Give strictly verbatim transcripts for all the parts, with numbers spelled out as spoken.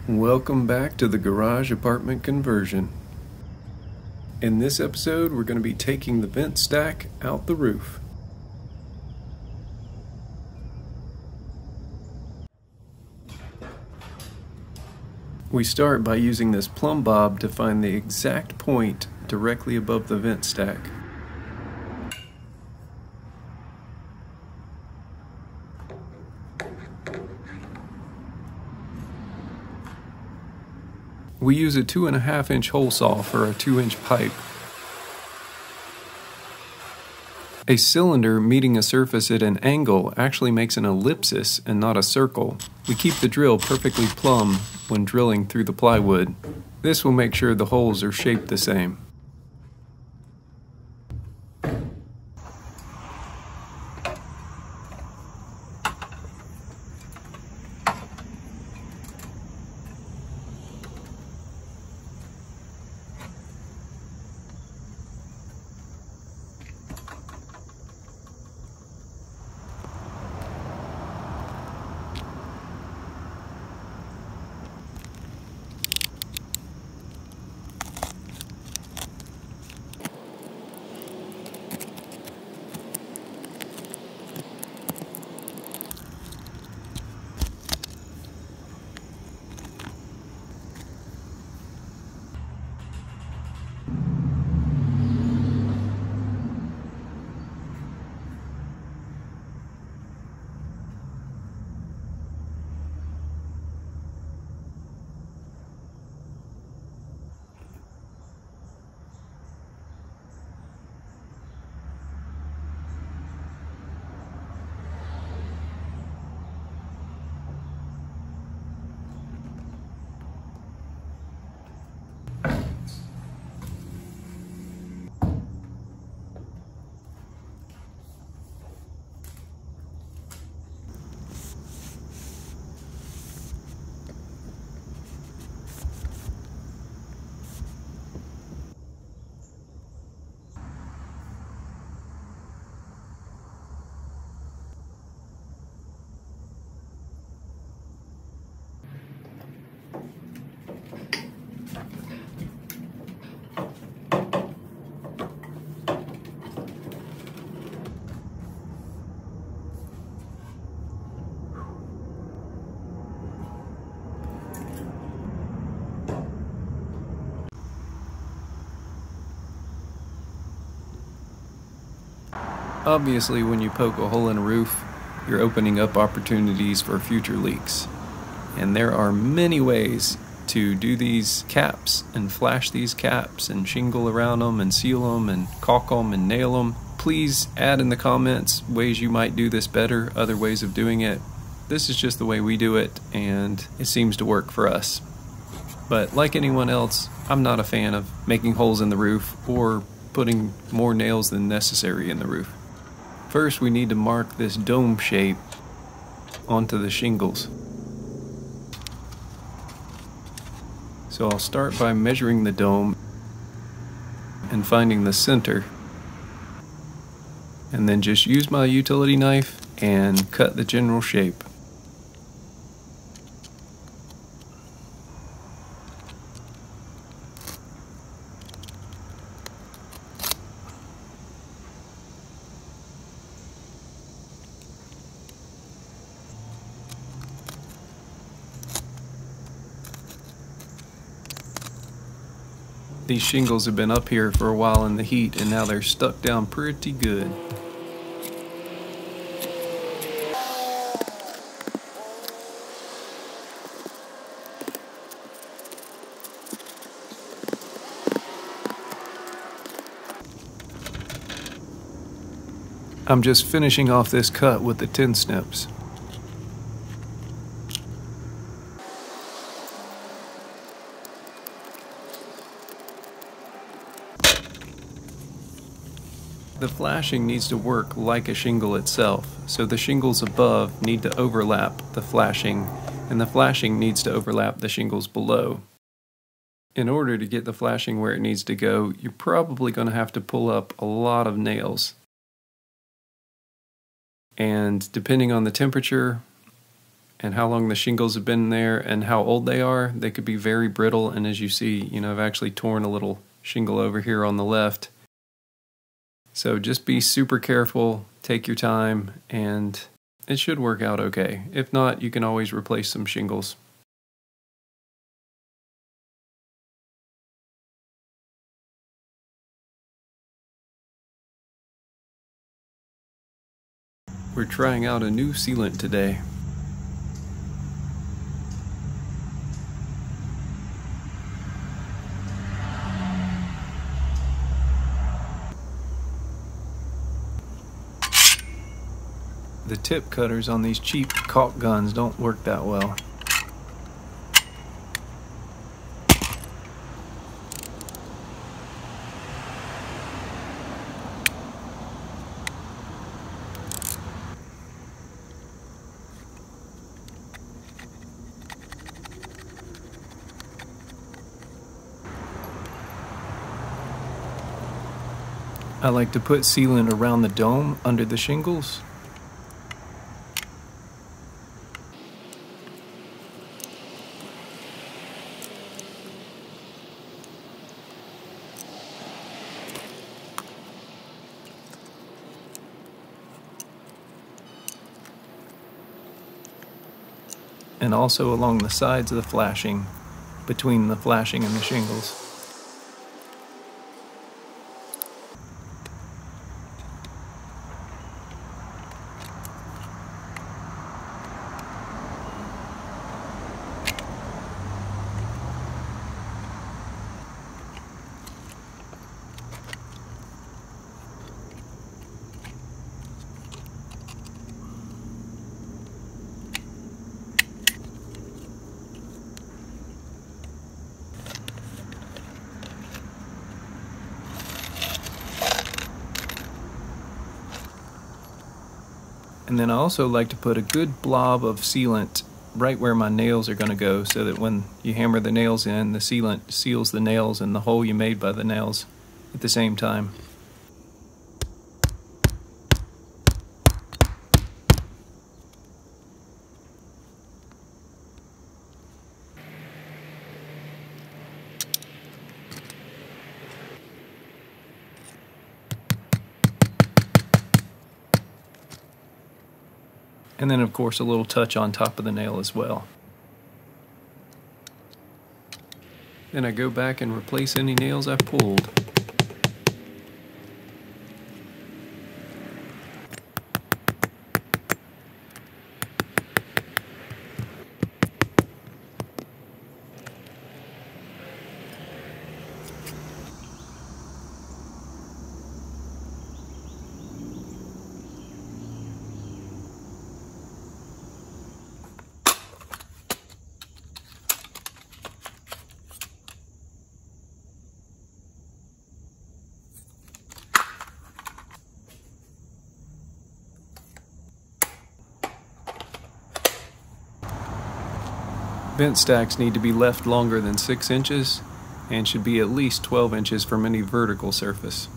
Welcome back to the Garage Apartment Conversion. In this episode, we're going to be taking the vent stack out the roof. We start by using this plumb bob to find the exact point directly above the vent stack. We use a two and a half inch hole saw for a two inch pipe. A cylinder meeting a surface at an angle actually makes an ellipsis and not a circle. We keep the drill perfectly plumb when drilling through the plywood. This will make sure the holes are shaped the same. Obviously, when you poke a hole in a roof, you're opening up opportunities for future leaks. And there are many ways to do these caps and flash these caps and shingle around them and seal them and caulk them and nail them. Please add in the comments ways you might do this better, other ways of doing it. This is just the way we do it, and it seems to work for us. But like anyone else, I'm not a fan of making holes in the roof or putting more nails than necessary in the roof. First, we need to mark this dome shape onto the shingles. So I'll start by measuring the dome and finding the center, and then just use my utility knife and cut the general shape. These shingles have been up here for a while in the heat, and now they're stuck down pretty good. I'm just finishing off this cut with the tin snips. The flashing needs to work like a shingle itself, so the shingles above need to overlap the flashing, and the flashing needs to overlap the shingles below. In order to get the flashing where it needs to go, you're probably going to have to pull up a lot of nails. And depending on the temperature, and how long the shingles have been there and how old they are, they could be very brittle. And as you see, you know, I've actually torn a little shingle over here on the left. So just be super careful, take your time, and it should work out okay. If not, you can always replace some shingles. We're trying out a new sealant today. The tip cutters on these cheap caulk guns don't work that well. I like to put sealant around the dome under the shingles. And also along the sides of the flashing, between the flashing and the shingles. And then I also like to put a good blob of sealant right where my nails are going to go, so that when you hammer the nails in, the sealant seals the nails and the hole you made by the nails at the same time. And then of course a little touch on top of the nail as well. Then I go back and replace any nails I've pulled. Vent stacks need to be left longer than six inches and should be at least twelve inches from any vertical surface.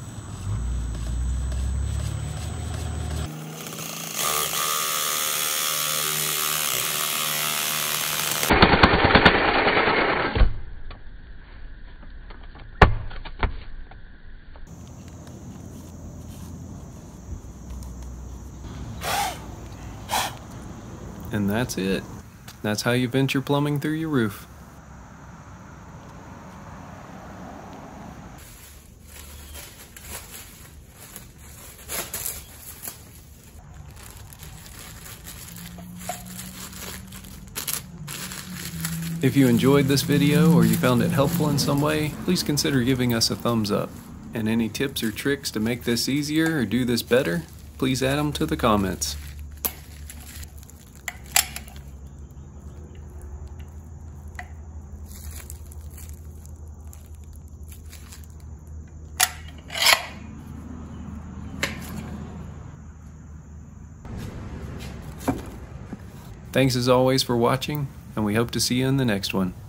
And that's it. That's how you vent your plumbing through your roof. If you enjoyed this video or you found it helpful in some way, please consider giving us a thumbs up. And any tips or tricks to make this easier or do this better, please add them to the comments. Thanks as always for watching, and we hope to see you in the next one.